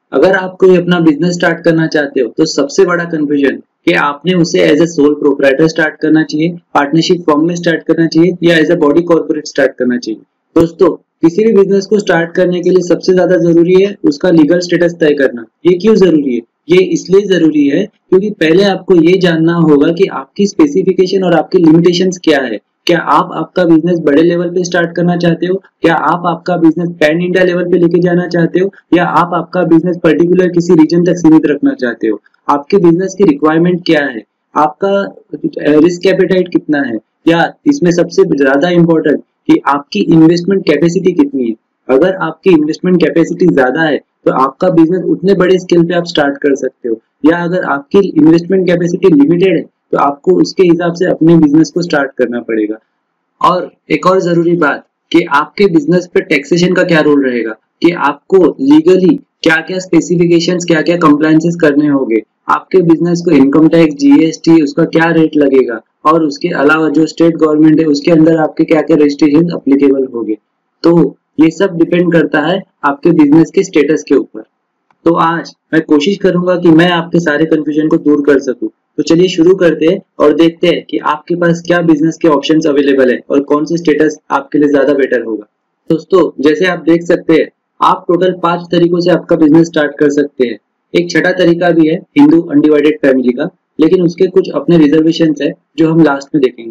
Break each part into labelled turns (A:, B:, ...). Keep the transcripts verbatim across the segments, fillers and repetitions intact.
A: अगर आप कोई अपना बिजनेस स्टार्ट करना चाहते हो तो सबसे बड़ा कंफ्यूजन कि आपने उसे as a sole proprietor start करना चाहिए, पार्टनरशिप फॉर्म में स्टार्ट करना चाहिए या as a body corporate start करना चाहिए। दोस्तों, किसी भी बिजनेस को स्टार्ट करने के लिए सबसे ज्यादा जरूरी है उसका लीगल स्टेटस तय करना। ये क्यों जरूरी है? ये इसलिए जरूरी है क्योंकि पहले आपको ये जानना होगा कि आपकी स्पेसिफिकेशन और आपकी लिमिटेशंस क्या है। क्या आप आपका बिजनेस बड़े लेवल पे स्टार्ट करना चाहते हो? क्या आप आपका बिजनेस पैन इंडिया लेवल पे लेके जाना चाहते हो? या आप आपका बिजनेस पर्टिकुलर किसी रीजन तक सीमित रखना चाहते हो? आपके बिजनेस की रिक्वायरमेंट क्या है? आपका रिस्क एपेटाइट कितना है? या इसमें सबसे ज्यादा इंपॉर्टेंट कि आपकी इन्वेस्टमेंट कैपेसिटी कितनी है। अगर आपकी इन्वेस्टमेंट कैपेसिटी ज्यादा है तो आपका बिजनेस उतने बड़े स्केल पे आप स्टार्ट कर सकते हो, या अगर आपकी इन्वेस्टमेंट कैपेसिटी लिमिटेड है तो आपको उसके हिसाब से अपने बिजनेस को स्टार्ट करना पड़ेगा। और एक और जरूरी बात कि आपके बिजनेस पे टैक्सेशन का क्या रोल रहेगा, कि आपको लीगली क्या क्या स्पेसिफिकेशंस, क्या क्या कंप्लायंसेस करने होंगे। आपके बिजनेस को इनकम टैक्स, जीएसटी, उसका क्या रेट लगेगा, और उसके अलावा जो स्टेट गवर्नमेंट है उसके अंदर आपके क्या क्या रजिस्ट्रेशन अप्लीकेबल होंगे। तो ये सब डिपेंड करता है आपके बिजनेस के स्टेटस के ऊपर। तो आज मैं कोशिश करूंगा कि मैं आपके सारे कंफ्यूजन को दूर कर सकूं। तो चलिए शुरू करते हैं और देखते हैं कि आपके पास क्या बिजनेस के ऑप्शंस अवेलेबल है और कौन से स्टेटस आपके लिए ज्यादा बेटर होगा। दोस्तों, जैसे आप देख सकते हैं, आप टोटल पांच तरीकों से आपका बिजनेस स्टार्ट कर सकते हैं। एक छठा तरीका भी है हिंदू अनडिवाइडेड फैमिली का, लेकिन उसके कुछ अपने रिजर्वेशन है जो हम लास्ट में देखेंगे।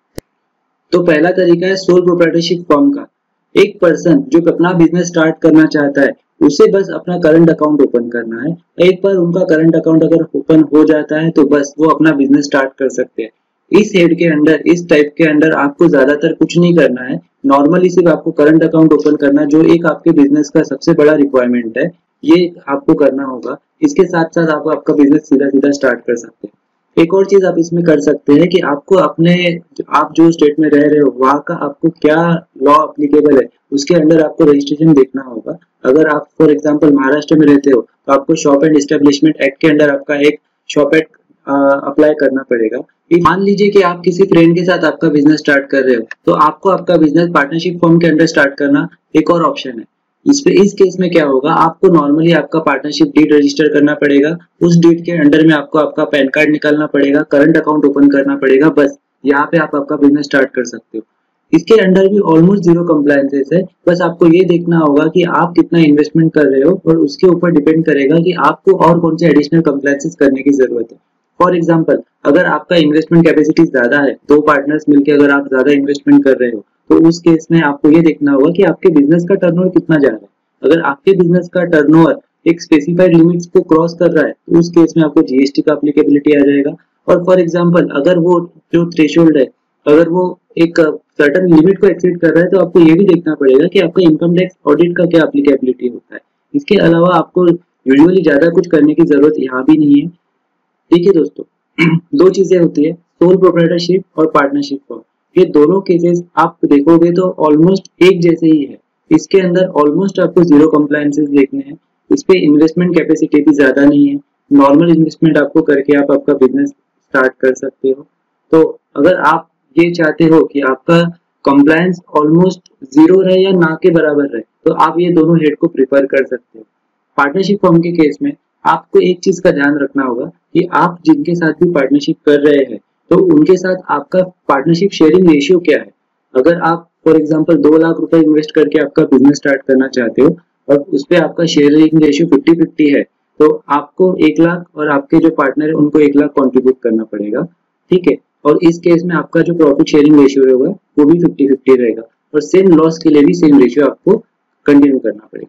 A: तो पहला तरीका है सोल प्रोप्राइटरशिप फॉर्म का। एक पर्सन जो अपना बिजनेस स्टार्ट करना चाहता है उसे बस अपना करंट अकाउंट ओपन करना है। एक बार उनका करंट अकाउंट अगर ओपन हो जाता है तो बस वो अपना बिजनेस स्टार्ट कर सकते हैं। इस हेड के अंदर, इस टाइप के अंदर आपको ज्यादातर कुछ नहीं करना है। नॉर्मली सिर्फ आपको करंट अकाउंट ओपन करना है, जो एक आपके बिजनेस का सबसे बड़ा रिक्वायरमेंट है, ये आपको करना होगा। इसके साथ साथ आप आपका बिजनेस सीधा सीधा स्टार्ट कर सकते हैं। एक और चीज आप इसमें कर सकते हैं कि आपको अपने, आप जो स्टेट में रह रहे हो वहां का आपको क्या लॉ अप्लीकेबल है उसके अंदर आपको रजिस्ट्रेशन देखना होगा। अगर आप फॉर एग्जांपल महाराष्ट्र में रहते हो तो आपको शॉप एंड एस्टेब्लिशमेंट एक्ट के अंदर आपका एक शॉप एक्ट अप्लाई करना पड़ेगा। मान लीजिए कि आप किसी फ्रेंड के साथ आपका बिजनेस स्टार्ट कर रहे हो तो आपको आपका बिजनेस पार्टनरशिप फॉर्म के अंदर स्टार्ट करना एक और ऑप्शन है। इस पे इस केस में क्या होगा, आपको नॉर्मली आपका पार्टनरशिप डीड रजिस्टर करना पड़ेगा। उस डीड के अंडर में आपको आपका पैन कार्ड निकालना पड़ेगा, करंट अकाउंट ओपन करना पड़ेगा। बस यहाँ पे आप आपका बिजनेस स्टार्ट कर सकते हो। इसके अंडर भी ऑलमोस्ट जीरो कंप्लायंसेस है। बस आपको ये देखना होगा कि आप कितना इन्वेस्टमेंट कर रहे हो और उसके ऊपर डिपेंड करेगा कि आपको और कौन से एडिशनल कंप्लायंसेस करने की जरूरत है। फॉर एग्जाम्पल, अगर आपका इन्वेस्टमेंट कैपेसिटी ज्यादा है, दो पार्टनर्स मिलकर अगर आप ज्यादा इन्वेस्टमेंट कर रहे हो तो उस केस में आपको ये देखना होगा कि आपके बिजनेस का टर्नओवर कितना जा रहा है। अगर आपके बिजनेस का टर्नओवर एक स्पेसिफाइड लिमिट्स को क्रॉस कर रहा है तो उस केस में आपको जीएसटी का एप्लीकेबिलिटी आ जाएगा। और फॉर एग्जांपल, अगर वो जो थ्रेशोल्ड है, अगर वो एक सर्टेन लिमिट को एक्सीड कर रहा है तो आपको ये भी देखना पड़ेगा कि आपका इनकम टैक्स ऑडिट का क्या एप्लीकेबिलिटी होता है। इसके अलावा आपको यूजुअली ज्यादा कुछ करने की जरूरत यहाँ भी नहीं है। देखिए दोस्तों, दो चीजें होती है, सोल प्रोप्राइटरशिप और पार्टनरशिप फॉर्म। ये दोनों केसेस आप देखोगे तो ऑलमोस्ट एक जैसे ही है। इसके अंदर ऑलमोस्ट आपको जीरो कंप्लायंसेस देखने हैं। इस पे इन्वेस्टमेंट कैपेसिटी भी ज्यादा नहीं है। नॉर्मल इन्वेस्टमेंट आपको करके आप आपका बिजनेस स्टार्ट कर सकते हो। तो अगर आप ये चाहते हो कि आपका कंप्लायंस ऑलमोस्ट जीरो रहे या ना के बराबर रहे तो आप ये दोनों हेड को प्रिफर कर सकते हो। पार्टनरशिप फॉर्म के केस में आपको एक चीज का ध्यान रखना होगा कि आप जिनके साथ भी पार्टनरशिप कर रहे हैं तो उनके साथ आपका पार्टनरशिप शेयरिंग रेशियो क्या है। अगर आप फॉर एग्जांपल दो लाख रुपए इन्वेस्ट करके आपका बिजनेस स्टार्ट करना चाहते हो और उस पे आपका शेयरिंग रेशियो फिफ्टी फिफ्टी है तो आपको एक लाख और आपके जो पार्टनर है उनको एक लाख कंट्रीब्यूट करना पड़ेगा। ठीक है, और इस केस में आपका जो प्रॉफिट शेयरिंग रेशियो होगा वो भी फिफ्टी फिफ्टी रहेगा और सेम लॉस के लिए भी सेम रेशियो आपको कंटिन्यू करना पड़ेगा।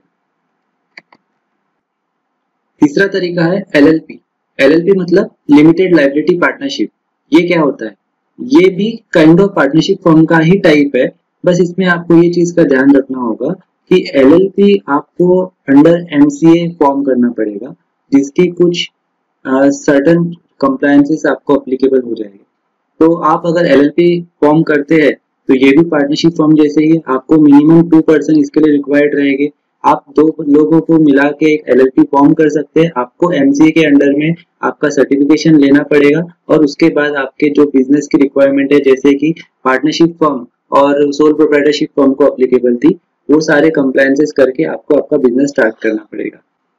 A: तीसरा तरीका है एलएलपी। एलएलपी मतलब लिमिटेड लायबिलिटी पार्टनरशिप। ये क्या होता है? ये भी काइंड ऑफ पार्टनरशिप फॉर्म का ही टाइप है। बस इसमें आपको ये चीज का ध्यान रखना होगा कि एलएलपी आपको अंडर एमसीए फॉर्म करना पड़ेगा, जिसके कुछ सर्टेन कंप्लायंसेस आपको एप्लीकेबल हो जाएंगे। तो आप अगर एलएलपी फॉर्म करते हैं तो ये भी पार्टनरशिप फॉर्म जैसे ही, आपको मिनिमम टू पर्सन इसके लिए रिक्वायर्ड रहेंगे। आप दो लोगों को मिला के एक एलएलपी फॉर्म कर सकते हैं। आपको एमसीए के अंडर में आपका सर्टिफिकेशन लेना पड़ेगा और उसके बाद आपके जो बिजनेस की रिक्वायरमेंट है जैसे कि पार्टनरशिप फॉर्म और सोल प्रोप्राइटरशिप फॉर्म को एप्लीकेबल थी, वो सारे कंप्लायंसेस करके आपको आपका बिजनेस स्टार्ट करना पड़ेगा।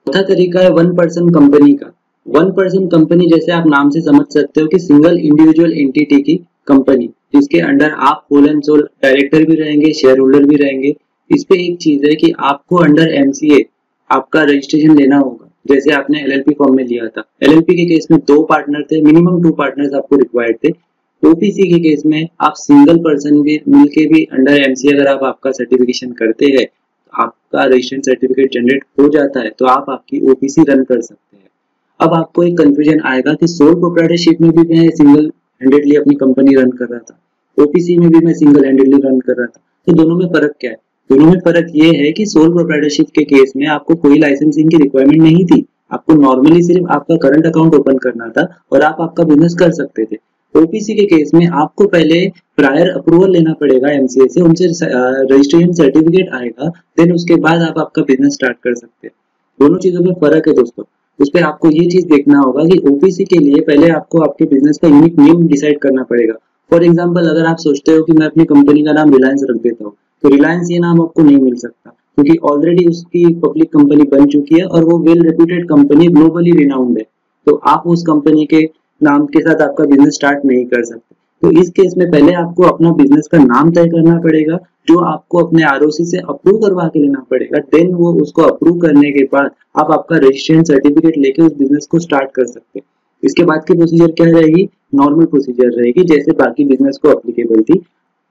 A: चौथा तरीका है वन पर्सन कंपनी का। वन पर्सन कंपनी जैसे आप नाम से समझ सकते हो कि सिंगल इंडिविजुअल एंटिटी की कंपनी, जिसके अंडर आप होल एंड सोल डायरेक्टर भी रहेंगे, शेयर होल्डर भी रहेंगे। इस पे एक चीज है कि आपको अंडर एमसीए आपका रजिस्ट्रेशन लेना होगा, जैसे आपने एलएलपी फॉर्म में लिया था। एलएलपी के केस में दो पार्टनर थे, मिनिमम टू पार्टनर्स आपको रिक्वायर्ड थे। ओपीसी के केस में आप सिंगल पर्सन भी मिलके भी अंडर एमसीए अगर आप आपका सर्टिफिकेशन करते हैं, आपका रजिस्ट्रेशन सर्टिफिकेट जनरेट हो जाता है, तो आप आपकी ओपीसी रन कर सकते हैं। अब आपको एक कंफ्यूजन आएगा कि सोल प्रोप्राइटरशिप में भी मैं सिंगल हैंडेडली अपनी कंपनी रन कर रहा था, ओपीसी में भी मैं सिंगल हैंडेडली रन कर रहा था, तो दोनों में फर्क क्या है? दोनों में फर्क ये है कि सोल प्रोप्राइटरशिप के केस में आपको कोई लाइसेंसिंग की रिक्वायरमेंट नहीं थी, आपको नॉर्मली सिर्फ आपका करंट अकाउंट ओपन करना था और आप आपका बिजनेस कर सकते थे। ओपीसी के केस में आपको पहले प्रायर अप्रूवल लेना पड़ेगा एमसीए से, उनसे रजिस्ट्रेशन सर्टिफिकेट आएगा, देन उसके बाद आप आपका बिजनेस स्टार्ट कर सकते हैं। दोनों चीजों में फर्क है दोस्तों। उस पर आपको ये चीज देखना होगा कि ओपीसी के लिए पहले आपको आपके बिजनेस का यूनिक नेम डिसाइड करना पड़ेगा। फॉर एग्जाम्पल, अगर आप सोचते हो कि मैं अपनी कंपनी का नाम रिलायंस रख देता हूँ, तो रिलायंस ये नाम आपको नहीं मिल सकता, क्योंकि ऑलरेडी उसकी पब्लिक कंपनी बन चुकी है और वो well reputed company, globally renowned है, तो आप उस कंपनी के नाम के साथ आपका बिजनेस स्टार्ट नहीं कर सकते। तो इस केस में पहले आपको अपना बिजनेस का नाम तय करना पड़ेगा, जो आपको अपने आरओसी से अप्रूव करवा के लेना पड़ेगा। देन वो उसको अप्रूव करने के बाद आप आपका रजिस्ट्रेशन सर्टिफिकेट लेके उस बिजनेस को स्टार्ट कर सकते हैं। इसके बाद की प्रोसीजर क्या रहेगी? नॉर्मल प्रोसीजर रहेगी, जैसे बाकी बिजनेस को अप्लीकेबल थी।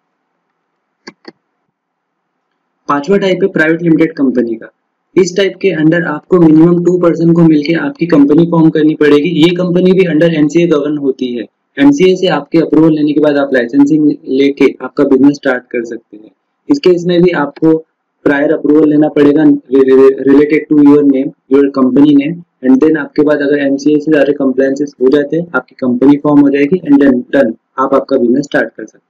A: पांचवा टाइप है प्राइवेट लिमिटेड कंपनी का। इस टाइप के अंडर आपको मिनिमम टू पर्सन को मिलके आपकी कंपनी फॉर्म करनी पड़ेगी। ये कंपनी भी अंडर एमसीए गवर्न होती है। एमसीए से आपके अप्रूवल लेने के बाद आप लाइसेंसिंग लेके आपका बिजनेस स्टार्ट कर सकते हैं। इसके इसमें भी आपको प्रायर अप्रूवल लेना पड़ेगा related to your name, your company name, and then आपके बाद अगर एमसीए से सारे कंप्लायंसेस हो जाते हैं, आपकी कंपनी फॉर्म हो जाएगी एंड देन डन, आप आपका बिजनेस स्टार्ट कर सकते हैं।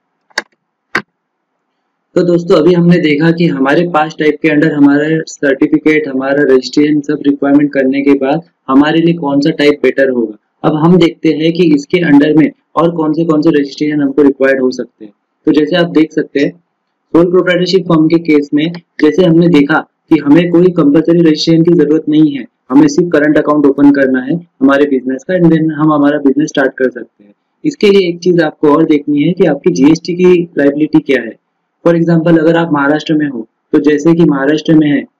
A: तो दोस्तों, अभी हमने देखा कि हमारे पांच टाइप के अंडर हमारा सर्टिफिकेट, हमारा रजिस्ट्रेशन सब रिक्वायरमेंट करने के बाद हमारे लिए कौन सा टाइप बेटर होगा। अब हम देखते हैं कि इसके अंडर में और कौन से कौन से रजिस्ट्रेशन हमको रिक्वायर्ड हो सकते हैं। तो जैसे आप देख सकते हैं, सोल प्रोप्राइटरशिप फर्म के केस में जैसे हमने देखा कि हमें कोई कंपलसरी रजिस्ट्रेशन की जरूरत नहीं है, हमें सिर्फ करंट अकाउंट ओपन करना है हमारे बिजनेस का, एंड देन हम हमारा बिजनेस स्टार्ट कर सकते हैं। इसके लिए एक चीज आपको और देखनी है कि आपकी जीएसटी की लायबिलिटी क्या है। फॉर एग्जाम्पल, अगर आप महाराष्ट्र में हो, तो जैसे कि महाराष्ट्र में है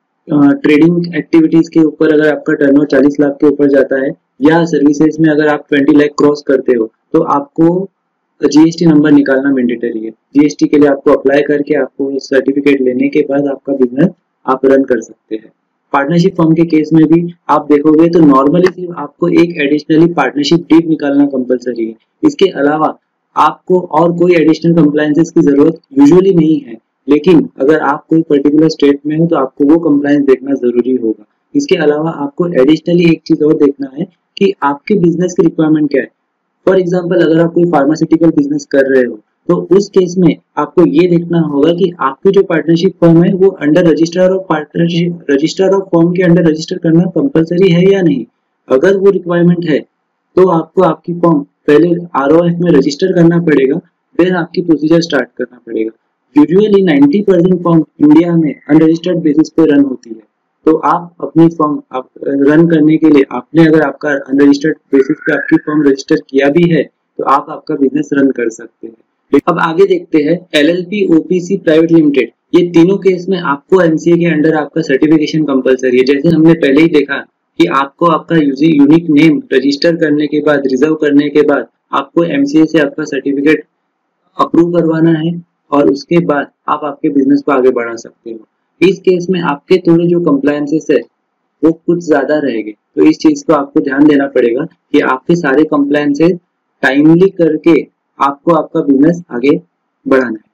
A: ट्रेडिंग एक्टिविटीज के ऊपर अगर आपका टर्नओवर चालीस लाख के ऊपर जाता है, या सर्विसेज में अगर आप बीस लाख क्रॉस करते हो, तो आपको जीएसटी नंबर निकालना मैंडेटरी है। जीएसटी के लिए आपको अप्लाई करके आपको सर्टिफिकेट लेने के बाद आपका बिजनेस आप रन कर सकते हैं। पार्टनरशिप फर्म के केस में भी आप देखोगे तो नॉर्मली सिर्फ आपको एक एडिशनली पार्टनरशिप डीड निकालना कंपलसरी है। इसके अलावा आपको और कोई एडिशनल कंप्लायंसेस की जरूरत यूजुअली नहीं है, लेकिन अगर आप कोई पर्टिकुलर स्टेट में हो तो आपको वो कंप्लायंस देखना जरूरी होगा। इसके अलावा आपको एडिशनली एक चीज और देखना है कि आपके बिजनेस की रिक्वायरमेंट क्या है। फॉर एग्जाम्पल, अगर आप कोई फार्मास्यूटिकल बिजनेस कर रहे हो, तो उस केस में आपको ये देखना होगा कि आपकी जो पार्टनरशिप फर्म है वो under registrar of partnership registrar of firm के अंडर रजिस्टर करना कंपलसरी है या नहीं। अगर वो रिक्वायरमेंट है तो आपको आपकी फर्म पहले आरओएफ में रजिस्टर करना पड़ेगा, फिर आपकी प्रोसीजर स्टार्ट करना पड़ेगा। यूजुअली नब्बे परसेंट फर्म इंडिया में अनरजिस्टर्ड बेसिस पे रन होती है, तो आप अपनी फर्म आप रन करने के लिए आपने अगर आपका अनरजिस्टर्ड बेसिस पे आपकी फर्म रजिस्टर किया भी है, तो आप आपका बिजनेस रन कर सकते हैं। अब आगे देखते हैं एलएलपी, ओपीसी, प्राइवेट लिमिटेड, ये तीनों केस में आपको एमसीए के अंडर आपका सर्टिफिकेशन कंपलसरी है। जैसे हमने पहले ही देखा कि आपको आपका यूनिक नेम रजिस्टर करने के बाद, रिजर्व करने के बाद आपको एमसीए से आपका सर्टिफिकेट अप्रूव करवाना है और उसके बाद आप आपके बिजनेस को आगे बढ़ा सकते हो। इस केस में आपके थोड़े जो कंप्लायंसेस है वो कुछ ज्यादा रहेंगे, तो इस चीज को आपको ध्यान देना पड़ेगा कि आपके सारे कंप्लायंसेस टाइमली करके आपको आपका बिजनेस आगे बढ़ाना है।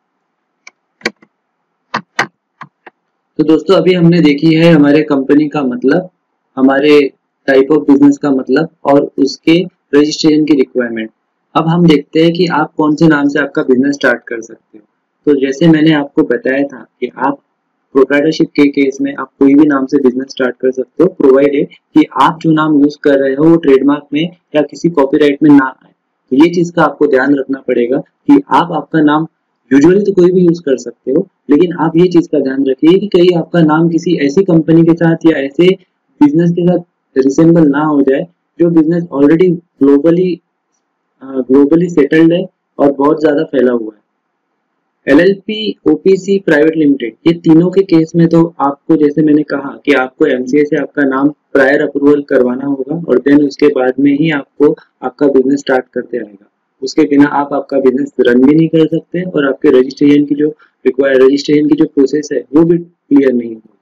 A: तो दोस्तों, अभी हमने देखी है हमारे कंपनी का मतलब, हमारे टाइप ऑफ बिजनेस का मतलब और उसके रजिस्ट्रेशन की रिक्वायरमेंट। अब हम देखते हैं कि आप कौन से नाम से आपका बिजनेस स्टार्ट कर सकते हो। तो जैसे मैंने आपको बताया था कि आप प्रोप्राइटरशिप के केस में आप कोई भी नाम से बिजनेस स्टार्ट कर सकते हो, प्रोवाइडेड कि आप जो नाम यूज कर रहे हो वो ट्रेडमार्क में या किसी कॉपीराइट में ना आए। तो ये चीज का आपको ध्यान रखना पड़ेगा कि आप आपका नाम यूजुअली तो कोई भी यूज कर सकते हो, लेकिन आप ये चीज का ध्यान रखिए कि कहीं आपका नाम किसी ऐसी कंपनी के साथ या ऐसे बिजनेस के साथ रिसेंबल ना हो जाए जो business already globally globally settled है और बहुत ज्यादा फैला हुआ है। एलएलपी, ओपीसी, प्राइवेट लिमिटेड, ये तीनों के केस में तो आपको, जैसे मैंने कहा कि आपको एमसीए से आपका नाम प्रायर अप्रूवल करवाना होगा और देन उसके बाद में ही आपको आपका बिजनेस स्टार्ट करते आएगा। उसके बिना आप आपका बिजनेस रन भी नहीं कर सकते और आपके रजिस्ट्रेशन की जो रिक्वायर रजिस्ट्रेशन की जो प्रोसेस है वो भी क्लियर नहीं होगी।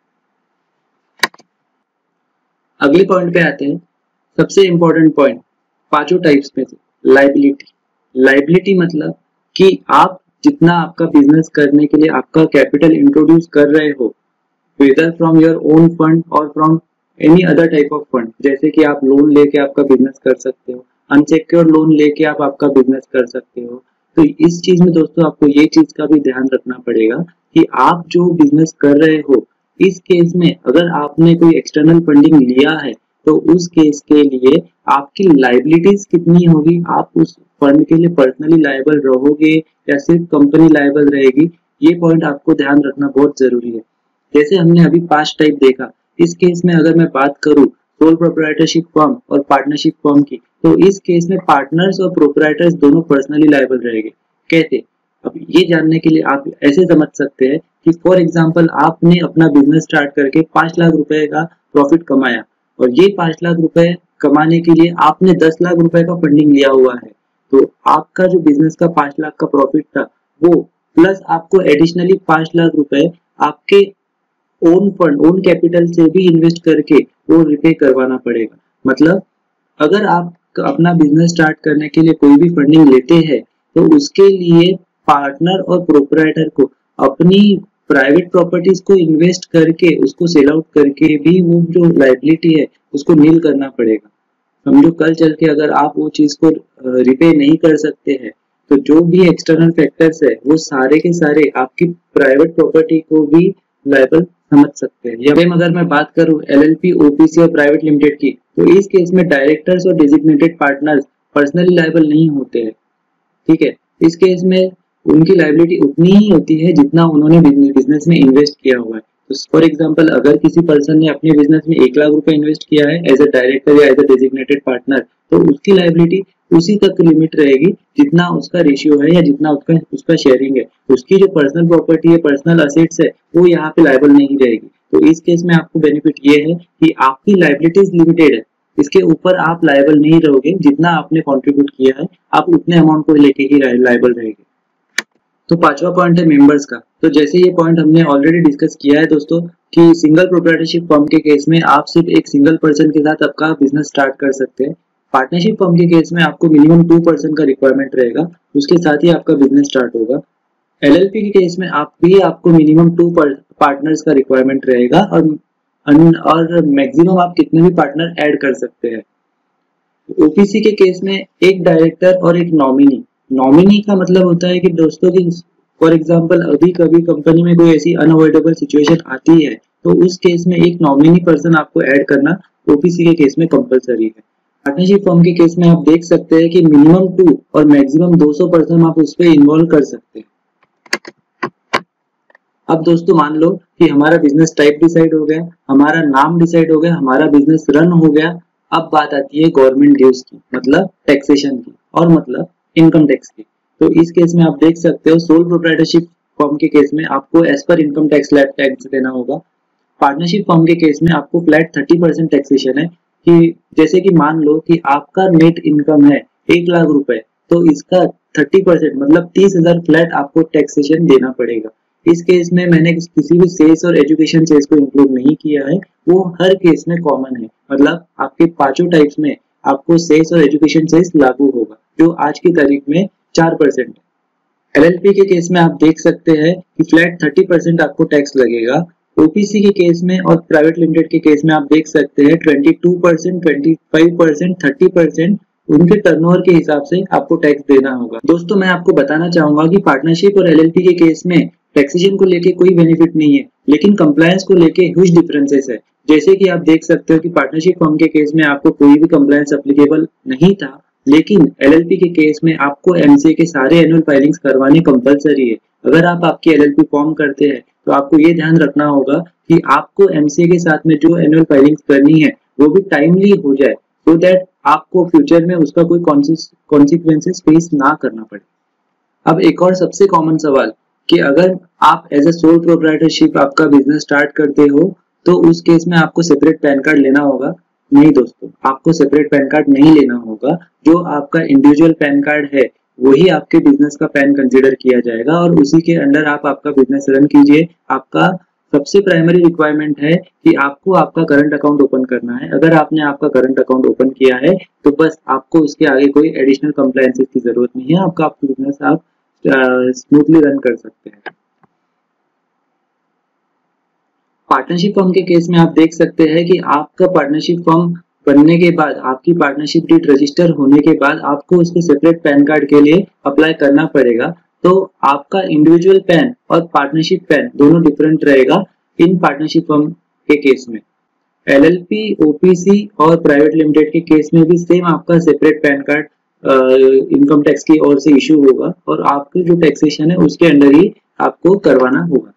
A: अगले पॉइंट पे आते हैं, सबसे इंपॉर्टेंट पॉइंट पांचों टाइप्स में से लाइबिलिटी। लाइबिलिटी मतलब कि आप जितना आपका बिजनेस करने के लिए आपका कैपिटल इंट्रोड्यूस कर रहे हो, whether from your own fund और from any other type of fund, जैसे कि आप लोन लेके आपका बिजनेस कर सकते हो, अनसेक्योर्ड लोन लेके आप आपका बिजनेस कर सकते हो। तो इस चीज में दोस्तों आपको ये चीज का भी ध्यान रखना पड़ेगा कि आप जो बिजनेस कर रहे हो, इस केस में अगर आपने कोई एक्सटर्नल फंडिंग लिया है तो उस केस के लिए आपकी लाइबिलिटीज कितनी होगी, आप उस फंड के लिए पर्सनली लायबल रहोगे या सिर्फ कंपनी लायबल रहेगी, ये पॉइंट आपको ध्यान रखना बहुत जरूरी है। जैसे हमने अभी पांच टाइप देखा, इस केस में अगर मैं बात करूं सोल प्रोप्राइटरशिप फर्म और पार्टनरशिप फर्म की, तो इस केस में पार्टनर्स और प्रोप्राइटर्स दोनों पर्सनली लायबल रहेंगे। कैसे? अब ये जानने के लिए आप ऐसे समझ सकते हैं कि फॉर एग्जाम्पल आपने अपना बिजनेस स्टार्ट करके पांच लाख रुपए का प्रॉफिट कमाया और ये पांच लाख रुपए कमाने के लिए आपने दस लाख रुपए का फंडिंग लिया हुआ है, तो आपका जो बिजनेस का पांच लाख का प्रॉफिट था वो प्लस आपको एडिशनली पांच लाख रुपए आपके ओन फंड, ओन कैपिटल से भी इन्वेस्ट करके वो रिपे करवाना पड़ेगा। मतलब अगर आप अपना बिजनेस स्टार्ट करने के लिए कोई भी फंडिंग लेते हैं तो उसके लिए पार्टनर और प्रोप्राइटर को अपनी प्राइवेट प्रॉपर्टीज को इन्वेस्ट करके उसको सेल आउट करके भी वो जो लायबिलिटी है उसको नील करना पड़ेगा। समझो कल चल के अगर आप वो चीज को रिपे नहीं कर सकते हैं तो जो भी एक्सटर्नल फैक्टर्स है वो सारे के सारे आपकी प्राइवेट प्रॉपर्टी को भी लायबल समझ सकते हैं। या अगर मैं बात करूं एलएलपी, ओपीसी और प्राइवेट लिमिटेड की, तो इस केस में डायरेक्टर्स और डेजिग्नेटेड पार्टनर्स पर्सनली लायबल नहीं होते हैं। ठीक है, इस केस में उनकी लायबिलिटी उतनी ही होती है जितना उन्होंने बिजनेस में इन्वेस्ट किया हुआ है। तो फॉर एग्जांपल अगर किसी पर्सन ने अपने बिजनेस में एक लाख रुपए इन्वेस्ट किया है एज अ डायरेक्टर या एज अ डेजिग्नेटेड पार्टनर, तो उसकी लायबिलिटी उसी तक लिमिट रहेगी जितना उसका रेशियो है या जितना उसका उसका शेयरिंग है। उसकी जो पर्सनल प्रॉपर्टी है, पर्सनल असेट्स है, वो यहाँ पे लायबल नहीं रहेगी। तो इस केस में आपको बेनिफिट ये है कि आपकी लायबिलिटीज लिमिटेड है, इसके ऊपर आप लायबल नहीं रहोगे, जितना आपने कंट्रीब्यूट किया है आप उतने अमाउंट को लेके ही लायबल रहेंगे। तो पांचवा पॉइंट है मेंबर्स का। तो जैसे ये पॉइंट हमने ऑलरेडी डिस्कस किया है दोस्तों कि सिंगल प्रोप्राइटरशिप फर्म के केस में आप सिर्फ एक सिंगल पर्सन के साथ आपका बिजनेस स्टार्ट कर सकते हैं। पार्टनरशिप फर्म के केस में आपको मिनिमम टू पर्सन का रिक्वायरमेंट रहेगा, उसके साथ ही आपका बिजनेस स्टार्ट होगा। एलएलपी के केस में आप भी आपको मिनिमम टू पार्टनर्स का रिक्वायरमेंट रहेगा और और मैक्सिमम आप कितने भी पार्टनर ऐड कर सकते हैं। ओपीसी के केस में एक डायरेक्टर और एक नॉमिनी। नॉमिनी का मतलब होता है कि दोस्तों की फॉर एग्जांपल अभी कभी कंपनी में कोई ऐसी अनअवॉइडेबल सिचुएशन आती है तो उस केस में एक नॉमिनी पर्सन आपको ऐड करना ओपीसी के केस में कंपलसरी है। पार्टनरशिप फर्म के केस में आप देख सकते हैं कि मिनिमम टू और मैक्सिमम दो सौ पर्सन आप उस पर इन्वॉल्व कर सकते हैं। अब दोस्तों मान लो कि हमारा बिजनेस टाइप डिसाइड हो गया, हमारा नाम डिसाइड हो गया, हमारा बिजनेस रन हो गया। अब बात आती है गवर्नमेंट ड्यूज की, मतलब टैक्सेशन की और मतलब इनकम टैक्स की। तो इस केस में आप देख सकते हो सोल प्रोप्राइटरशिप फर्म के केस में आपको एज पर इनकम टैक्स फ्लैट टैक्स देना होगा। पार्टनरशिप फर्म के केस में आपको फ्लैट थर्टी परसेंट टैक्सेशन है कि जैसे कि मान लो कि आपका नेट इनकम है एक लाख रुपए, तो इसका थर्टी परसेंट मतलब तीस हजार फ्लैट आपको टैक्सेशन देना पड़ेगा। इस केस में मैंने किसी भी सेल्स और एजुकेशन सेल्स को इंक्लूड नहीं किया है, वो हर केस में कॉमन है। मतलब आपके पांचों टाइप्स में आपको सेल्स और एजुकेशन सेल्स लागू होगा, जो आज की तारीख में चार परसेंट है। एलएलपी के केस में आप देख सकते हैं कि फ्लैट थर्टी परसेंट आपको टैक्स लगेगा। ओपीसी के केस में और प्राइवेट लिमिटेड के केस में आप देख सकते हैं बाईस परसेंट, पच्चीस परसेंट, तीस परसेंट उनके टर्नओवर के हिसाब से आपको टैक्स देना होगा। दोस्तों मैं आपको बताना चाहूंगा कि पार्टनरशिप और एलएलपी के केस में टैक्सेशन को लेके कोई बेनिफिट नहीं है, लेकिन कंप्लायंस को लेके ह्यूज डिफरेंसेस है। जैसे कि आप देख सकते हो कि पार्टनरशिप फर्म के केस में आपको कोई भी कंप्लायंस एप्लीकेबल नहीं था, लेकिन एलएलपी के केस में आपको एमसीए के सारे एनुअल फाइलिंग्स करवाने कंपलसरी है। अगर आप आपकी एलएलपी फॉर्म करते हैं तो आपको ये ध्यान रखना होगा कि आपको एमसीए के साथ में जो एनुअल फाइलिंग्स करनी है वो भी टाइमली हो जाए, सो so दैट आपको फ्यूचर में उसका कोई कॉन्सिक्वेंसेस फेस ना करना पड़े। अब एक और सबसे कॉमन सवाल कि अगर आप एज अ सोल प्रोप्राइटरशिप आपका बिजनेस स्टार्ट करते हो तो उस केस में आपको सेपरेट पैन कार्ड लेना होगा। नहीं दोस्तों, आपको सेपरेट पैन कार्ड नहीं लेना होगा। जो आपका इंडिविजुअल पैन कार्ड है वही आपके बिजनेस का पैन कंसीडर किया जाएगा और उसी के अंडर आप आपका बिजनेस रन कीजिए। आपका सबसे प्राइमरी रिक्वायरमेंट है कि आपको आपका करंट अकाउंट ओपन करना है। अगर आपने आपका करंट अकाउंट ओपन किया है तो बस आपको उसके आगे कोई एडिशनल कंप्लायंसेस की जरूरत नहीं है। आपका आपका बिजनेस आप स्मूथली रन कर सकते हैं। पार्टनरशिप फर्म के केस में आप देख सकते हैं कि आपका पार्टनरशिप फर्म बनने के बाद, आपकी पार्टनरशिप डीड रजिस्टर होने के बाद आपको उसके सेपरेट पैन कार्ड के लिए अप्लाई करना पड़ेगा। तो आपका इंडिविजुअल पैन और पार्टनरशिप पैन दोनों डिफरेंट रहेगा इन पार्टनरशिप फर्म के केस में। एलएलपी, ओपीसी और प्राइवेट लिमिटेड के केस में भी सेम आपका separate PAN card income tax की ओर से इशू होगा और आपकी जो टैक्सेशन है उसके अंडर ही आपको करवाना होगा।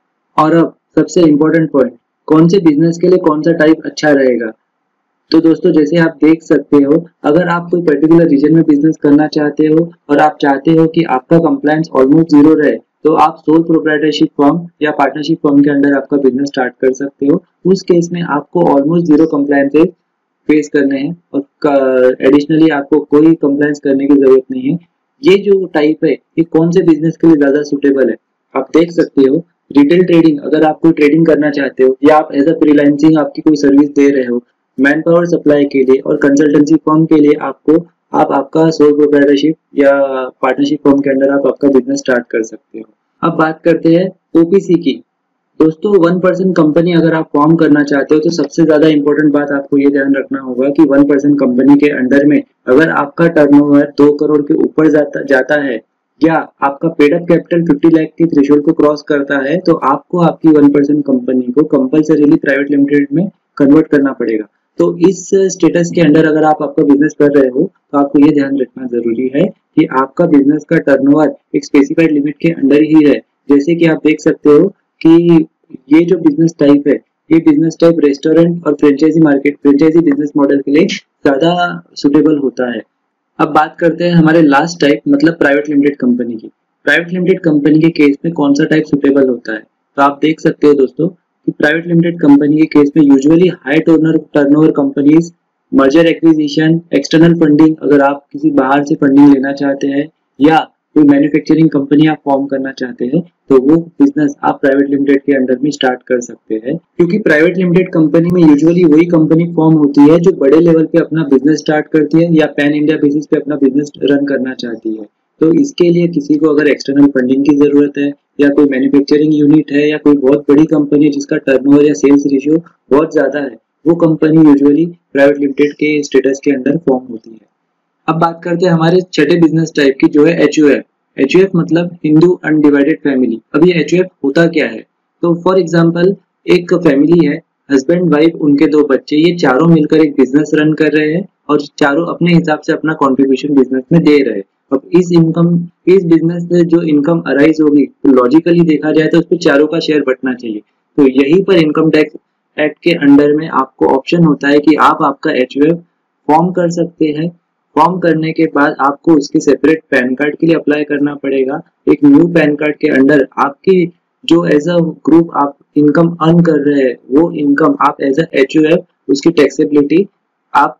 A: और अब सबसे इम्पोर्टेंट पॉइंट, कौन से बिजनेस के लिए कौन सा टाइप अच्छा रहेगा। तो दोस्तों जैसे आप देख सकते हो, अगर आप कोई पर्टिकुलर रीजन में बिजनेस करना चाहते हो और आप चाहते हो कि आपका कंप्लायंस ऑलमोस्ट जीरो रहे तो आप सोल प्रोप्राइटरशिप फर्म या पार्टनरशिप फर्म के अंडर आपका बिजनेस स्टार्ट कर सकते हो। उस केस में आपको ऑलमोस्ट जीरो कंप्लायंसेस फेस करने हैं और एडिशनली आपको कोई कंप्लायंस करने की जरूरत नहीं है। ये जो टाइप है ये कौन से बिजनेस के लिए ज्यादा सुटेबल है आप देख सकते हो। रिटेल ट्रेडिंग, अगर आप कोई ट्रेडिंग करना चाहते हो या आप एज अ फ्रीलांसिंग आपकी कोई सर्विस दे रहे हो मैन पावर सप्लाई के लिए और कंसल्टेंसी फर्म के लिए, आपको आप आपका सोल प्रोप्राइटरशिप या पार्टनरशिप फर्म के अंदर आप आपका बिजनेस स्टार्ट कर सकते हो। अब बात करते हैं ओपीसी की। दोस्तों वन पर्सन कंपनी अगर आप फॉर्म करना चाहते हो तो सबसे ज्यादा इंपॉर्टेंट बात आपको ये ध्यान रखना होगा कि वन पर्सन कंपनी के अंडर में अगर आपका टर्नओवर दो करोड़ के ऊपर जाता जाता है या आपका पेड अप कैपिटल पचास लाख के थ्रेशोल्ड को क्रॉस करता है तो आपको आपकी वन पर्सन कंपनी को कंपलसरीली प्राइवेट लिमिटेड में कन्वर्ट करना पड़ेगा। तो इस स्टेटस के अंडर अगर आप आपका बिजनेस कर रहे हो तो आपको ये ध्यान रखना जरूरी है कि आपका बिजनेस का टर्नओवर एक स्पेसिफाइड लिमिट के अंडर ही है। जैसे कि आप देख सकते हो कि ये जो बिजनेस टाइप है ये बिजनेस टाइप रेस्टोरेंट और franchise market franchise business model के लिए ज्यादा सुटेबल होता है। अब बात करते हैं हमारे लास्ट टाइप मतलब प्राइवेट लिमिटेड कंपनी की। प्राइवेट लिमिटेड कंपनी के केस में कौन सा टाइप सुटेबल होता है तो आप देख सकते हो दोस्तों कि प्राइवेट लिमिटेड कंपनी के केस में usually high turnover turnover companies, merger acquisition, external funding, अगर आप किसी बाहर से फंडिंग लेना चाहते हैं या कोई मैन्युफैक्चरिंग कंपनी आप फॉर्म करना चाहते हैं तो वो बिजनेस आप प्राइवेट लिमिटेड के अंडर में स्टार्ट कर सकते हैं। क्योंकि प्राइवेट लिमिटेड कंपनी में यूजुअली वही कंपनी फॉर्म होती है जो बड़े लेवल पे अपना बिजनेस स्टार्ट करती है या पैन इंडिया बेसिस पे अपना बिजनेस रन करना चाहती है। तो इसके लिए किसी को अगर एक्सटर्नल फंडिंग की जरूरत है या कोई मैन्युफैक्चरिंग यूनिट है या कोई बहुत बड़ी कंपनी है जिसका टर्नओवर या सेल्स रेशियो बहुत ज्यादा है, वो कंपनी यूजुअली प्राइवेट लिमिटेड के स्टेटस के अंडर फॉर्म होती है। अब बात करते हैं हमारे छठे बिजनेस टाइप की जो है एचयूएफ। एचयूएफ मतलब हिंदू अनडिवाइडेड फैमिली। अब ये एचयूएफ होता क्या है तो फॉर एग्जांपल एक फैमिली है, हस्बैंड वाइफ उनके दो बच्चे, ये चारों मिलकर एक बिजनेस रन कर रहे हैं और चारों अपने हिसाब से अपना कंट्रीब्यूशन बिजनेस में दे रहे हैं। अब इस इनकम इस बिजनेस से जो इनकम अराइज होगी तो लॉजिकली देखा जाए तो उस पर चारों का शेयर बंटना चाहिए। तो यहीं पर इनकम टैक्स एक्ट के अंडर में आपको ऑप्शन होता है कि आप आपका एचयूएफ फॉर्म कर सकते हैं। फॉर्म करने के बाद आपको उसके सेपरेट पैन कार्ड के लिए अप्लाई करना पड़ेगा। एक न्यू पैन कार्ड के अंडर आपकी जो एज अ ग्रुप आप इनकम अर्न कर रहे हैं वो इनकम आप एज अ एचयूएफ उसकी टैक्सेबिलिटी आप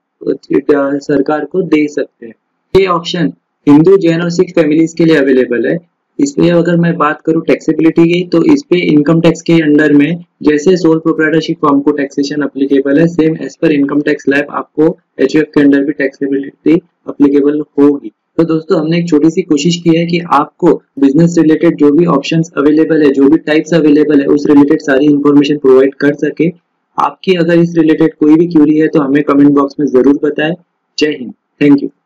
A: सरकार को दे सकते हैं। ये ऑप्शन हिंदू, जैन और सिख फैमिलीज के लिए अवेलेबल है। इसलिए अगर मैं बात करूं टैक्सेबिलिटी की तो इस पे इनकम टैक्स के अंडर में जैसे सोल प्रोप्राइटरशिप फर्म को टैक्सेशन अप्लीकेबल है सेम एज पर इनकम टैक्स लैब आपको एचयूएफ के अंडर भी टैक्सेबिलिटी अप्लीकेबल होगी। तो दोस्तों हमने एक छोटी सी कोशिश की है कि आपको बिजनेस रिलेटेड जो भी ऑप्शंस अवेलेबल है, जो भी टाइप्स अवेलेबल है उस रिलेटेड सारी इन्फॉर्मेशन प्रोवाइड कर सके। आपकी अगर इस रिलेटेड कोई भी क्यूरी है तो हमें कमेंट बॉक्स में जरूर बताएं। जय हिंद, थैंक यू।